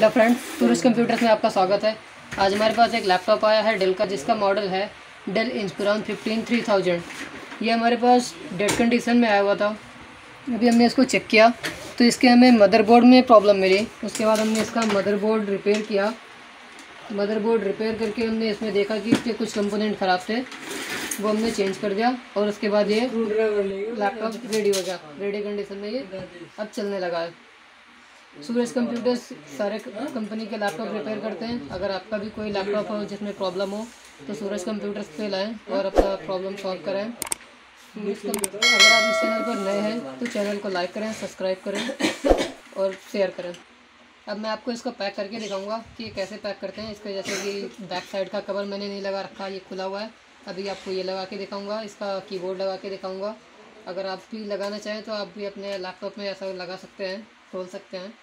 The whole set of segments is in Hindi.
हेलो फ्रेंड्स, सूरज कंप्यूटर्स में आपका स्वागत है। आज हमारे पास एक लैपटॉप आया है डेल का, जिसका मॉडल है डेल इंस्पिरॉन 15 3000। ये हमारे पास डेड कंडीशन में आया हुआ था। अभी हमने इसको चेक किया तो इसके हमें मदरबोर्ड में प्रॉब्लम मिली। उसके बाद हमने इसका मदरबोर्ड रिपेयर किया। मदरबोर्ड रिपेयर करके हमने इसमें देखा कि इसके कुछ कंपोनेंट ख़राब थे, वो हमने चेंज कर दिया और उसके बाद ये लैपटॉप रेडी हो गया। रेडी कंडीशन में ये अब चलने लगा है। सूरज कंप्यूटर्स सारे कंपनी के लैपटॉप रिपेयर करते हैं। अगर आपका भी कोई लैपटॉप हो जिसमें प्रॉब्लम हो तो सूरज कंप्यूटर्स पे लाएं और अपना प्रॉब्लम सॉल्व करें। अगर आप इस चैनल पर नए हैं तो चैनल को लाइक करें, सब्सक्राइब करें और शेयर करें। अब मैं आपको इसको पैक करके दिखाऊंगा कि कैसे पैक करते हैं। इसके जैसे कि बैक साइड का कवर मैंने नहीं लगा रखा, ये खुला हुआ है। अभी आपको ये लगा के दिखाऊंगा, इसका कीबोर्ड लगा के दिखाऊंगा। अगर आप भी लगाना चाहें तो आप भी अपने लैपटॉप में ऐसा लगा सकते हैं, खोल सकते हैं।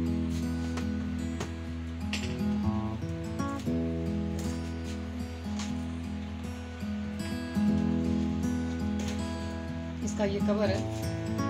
इसका ये कवर है।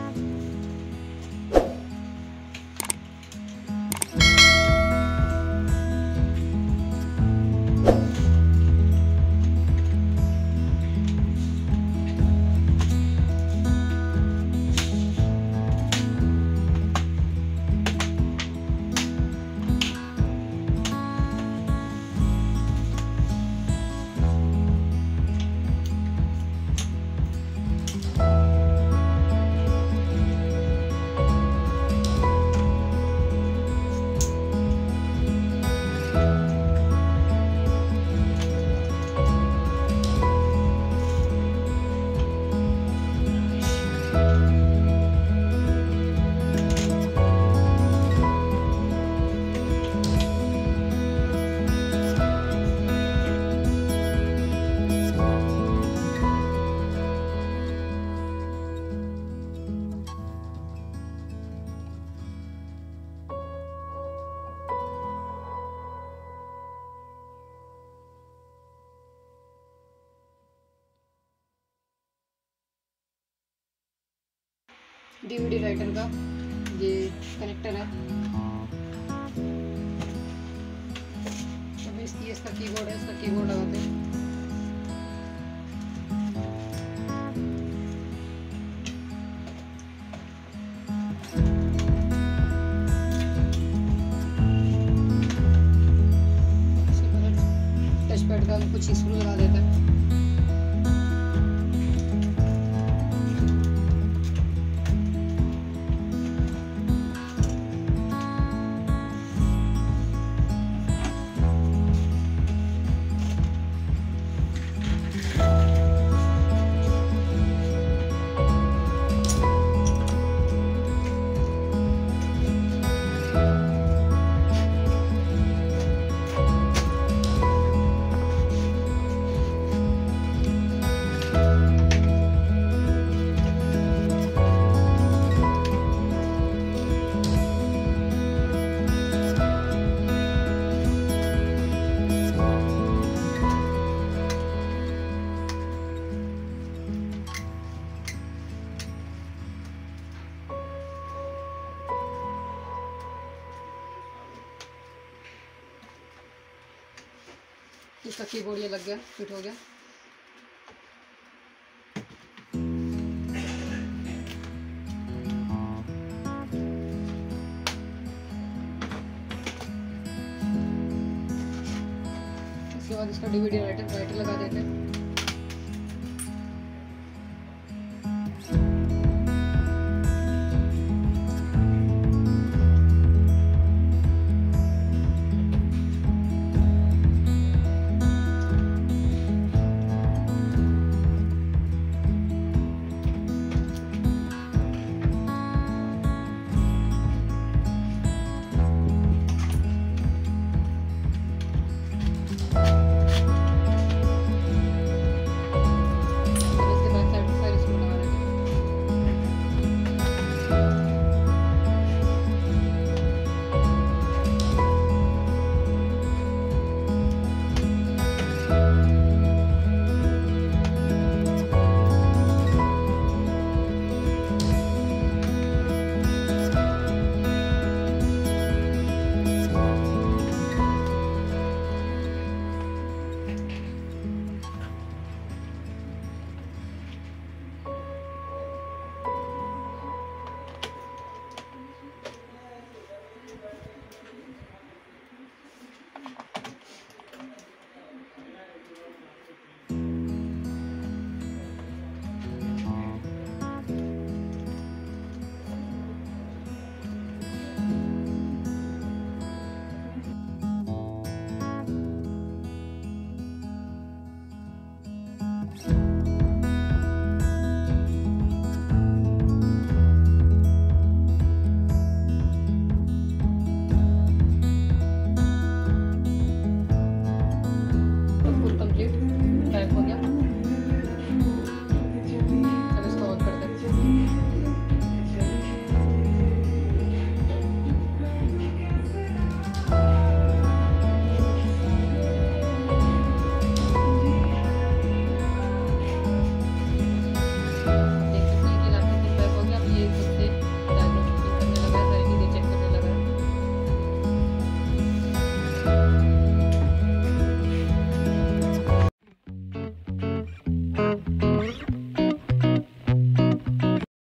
डीवीडी राइटर का ये कनेक्टर है। अभी इसका कीबोर्ड है, इसका कीबोर्ड लगाते हैं। टच पैड का कुछ स्क्रू लगा देते हैं। इसका कीबोर्ड ये लग गया, फिट हो गया। इसके बाद इसका डीवीडी राइटर लगा देते हैं।